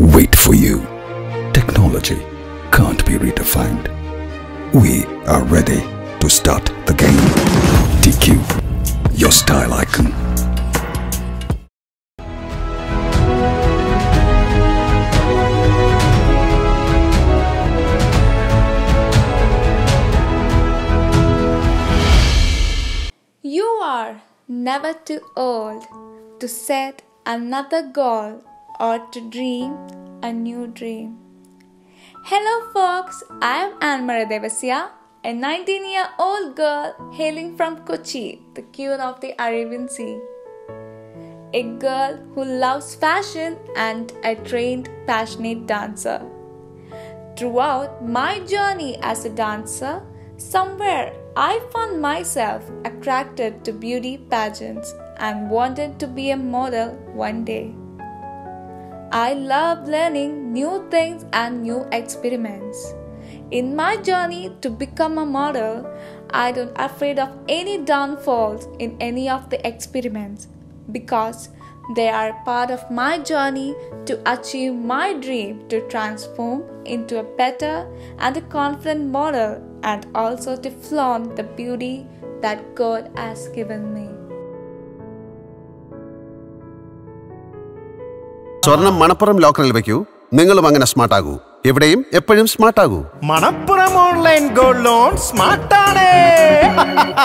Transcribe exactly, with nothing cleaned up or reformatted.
wait for you. Technology can't be redefined. We are ready to start the game. T-Cube, your style icon. You are never too old to set another goal or to dream a new dream. Hello folks, I am Anne-Marie Devasya, a nineteen-year-old girl hailing from Kochi, the queen of the Arabian Sea. A girl who loves fashion and a trained, passionate dancer. Throughout my journey as a dancer, somewhere I found myself attracted to beauty pageants and wanted to be a model one day. I love learning new things and new experiments. In my journey to become a model, I don't afraid of any downfalls in any of the experiments because they are part of my journey to achieve my dream to transform into a better and a confident model and also to flaunt the beauty that God has given me. സ്വർണം മണപ്പുറം ലോക്കറിൽ വെക്കൂ, നിങ്ങളും അങ്ങനെ smart ആകൂ. എവിടെയും എപ്പോഴും smart ആകൂ. Manappuram online gold loan smart ആണ്.